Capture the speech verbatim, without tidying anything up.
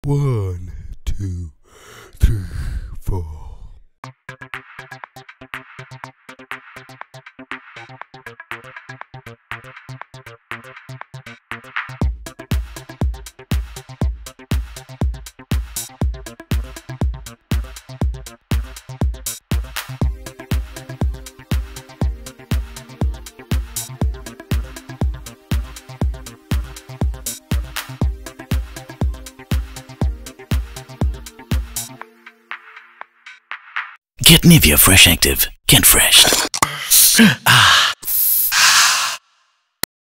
One, two, three, four. Get Nivea Fresh Active. Get fresh. Ah.